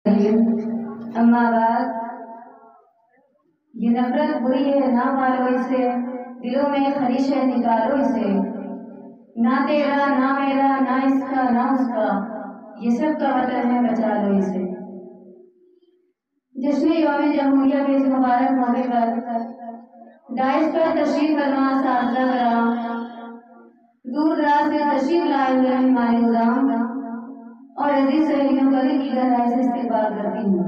اما بعد، یہ نفرت بری ہے، نہ پالو اسے، دلوں میں خلیش ہے، نکالو اسے، نہ تیرا نہ میرا نہ اس کا نہ اس کا، یہ سب کا وطن ہے، بچا لو اسے۔ جشن یوم جمہوریہ کے اس مبارک موقع پر ڈائس پر تشریف فرما اساتذہ کرام، دور دراز سے تشریف لائے ہوئے مہمان نظام اور عزیز سہیلیوں کا دل کی گہرائی سے استقبال کرتی ہوں،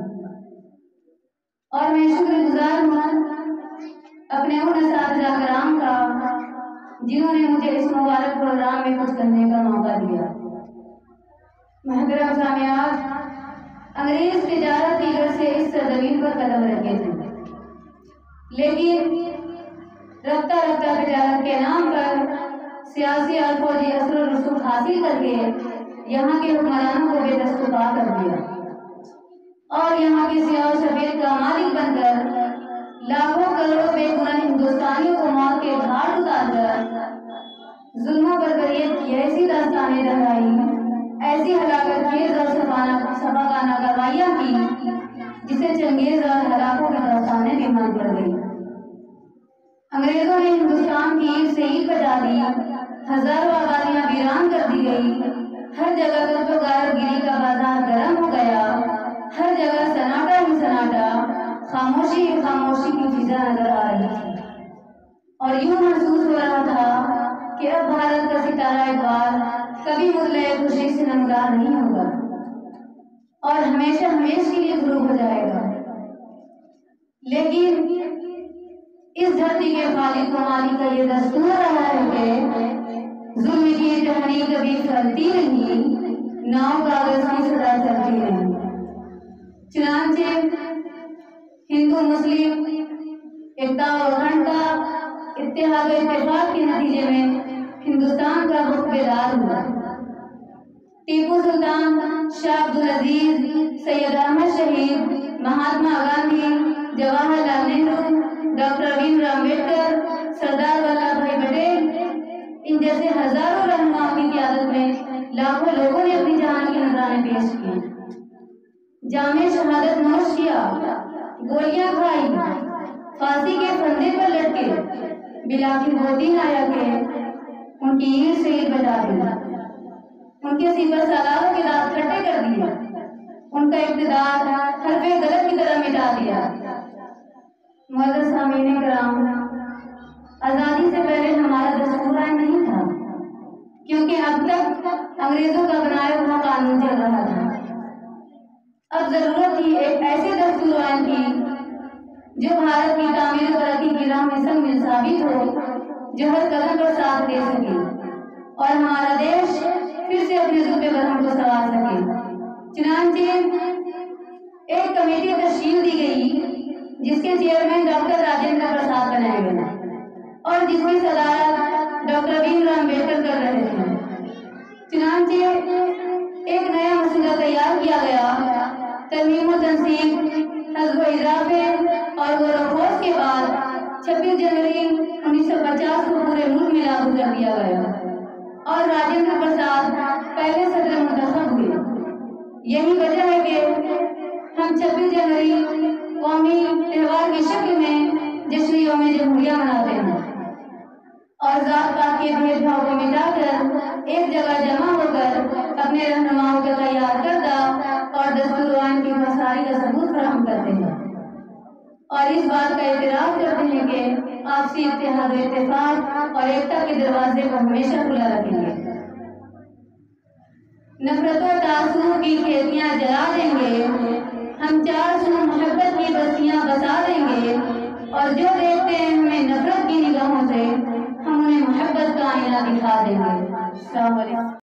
اور میں شکر گزار ہوں اپنے ان اساتذہ کرام کا جنہوں نے مجھے اس مبارک پروگرام میں کچھ کرنے کا موقع دیا۔ محترم سامعات، انگریز تجارت کی غرض سے اس سرزمین پر قدم رکھے تھے، لیکن رفتہ رفتہ تجارت کے نام پر سیاسی اور فوجی اثر و رسوخ حاصل کر کے یہاں کے حکمرانوں کو بے دست و پا کر دیا، اور یہاں کے سیاہ و سفید کا مالک بن کر لاکھوں کروڑوں بے گناہ ہندوستانیوں کو موت کے گھاٹ اتار کر ظلموں پر کریت کی ایسی داستانیں دہرائی، ایسی ہلاکت خیز اور سفاکانہ کاروائیاں کی جسے چنگیز اور ہلاکوں کی داستانیں بھی مان پڑ گئی۔ انگریزوں نے ہندوستان کی اینٹ سے اینٹ بجا دی، ہزاروں آبادیاں ویران کر دی گئی، ہر جگہ قتل و غارت گیری کا بازار گرم ہو گیا، ہر جگہ سناٹا ہی سناٹا، خاموشی ہی خاموشی کی فضا نظر آ رہی تھی، اور یوں محسوس ہو رہا تھا کہ اب بھارت کا ستارہ اقبال کبھی مطلع خوشی سے نمودار نہیں ہوگا اور ہمیشہ ہمیش کے لیے غروب ہو جائے گا۔ لیکن اس دھرتی کے خالق و مالک کا یہ دستور رہا ہے کہ ظلم کی ٹہنی کبھی پھلتی نہیں، ناؤ کاغذ کی سزا چلتی نہیں۔ چنانچہ ہندو مسلم ایکتا و اکھنڈ کا اتحاد و اتفاق کے نتیجے میں ہندوستان کا رخ بیدار ہوا۔ ٹیپو سلطان، شاہ عبدالعزیز، سید احمد شہید، مہاتما گاندھی، جواہر لال نہرو، ڈاکٹر بھیم راؤ امبیڈکر، سردار ولبھ بھائی پٹیل، ان جیسے ہزاروں رہنماؤں کی قیادت میں لاکھوں لوگوں نے اپنی جان کے نذرانے پیش کیے، جام شہادت نوش کیا، گولیاں کھائی، پھانسی کے پھندے پر لٹکے، بلاخر وہ دن آیا کہ ان کی اینٹ سے اینٹ بجا دی، ان کے سپر سالاروں کے دانت کھٹے کر دیے، ان کا اقتدار حرف غلط کی طرح مٹا دیا۔ معزز سامعین کرام، آزادی سے پہلے ہمارا دستور عام نہیں تھا، کیونکہ اب تک انگریزوں کا بنایا ہوا قانون چل رہا تھا۔ اب ضرورت تھی ایک ایسے دستور عام کی جو بھارت کی تعمیر و ترقی کی راہ میں سنگ ثابت ہو، جو ہر قدم پر ساتھ دے سکے اور ہمارا دیش پھر سے اپنے زبے پر ہم کو سوار سکے۔ چنانچہ ایک کمیٹی تشکیل دی گئی جس کے چیئرمین ڈاکٹر راجندر پرساد بنائے گئے اور جس کی صدارت ڈاکٹر بھیم راؤ امبیڈکر کر رہے تھے۔ چنانچہ ایک نیا مسودہ تیار کیا گیا، ترمیم و تنسیق، حذف و اضافے اور غور و خوض کے بعد 26 جنوری 1950 کو پورے ملک میں لاگو کر دیا گیا اور راجندر پرساد پہلے صدر منتخب ہوئے۔ یہی وجہ ہے کہ ہم 26 جنوری قومی تہوار کی شکل میں جشن یوم جمہوریہ مناتے ہیں اور ذات پات کے بھید بھاؤ کو مٹا کر ایک جگہ جمع ہو کر اپنے رہنماؤں کا تیار کردہ اور دستور عام کی مساری کا ثبوت فراہم کرتے ہیں، اور اس بات کا اعتراف کرتے ہیں کہ آپسی اتحاد و اتفاق اور ایکتا کے دروازے کو ہمیشہ کھلا رکھیں گے۔ نفرت و تعصب کی کھیتیاں جلا دیں گے، ہم چار سو محبت کی بستیاں بسا دیں گے، اور جو دیکھتے ہیں ہمیں نفرت کی نگاہوں سے ہم انہیں محبت کا آئینہ دکھا دیں گے۔ السلام علیکم۔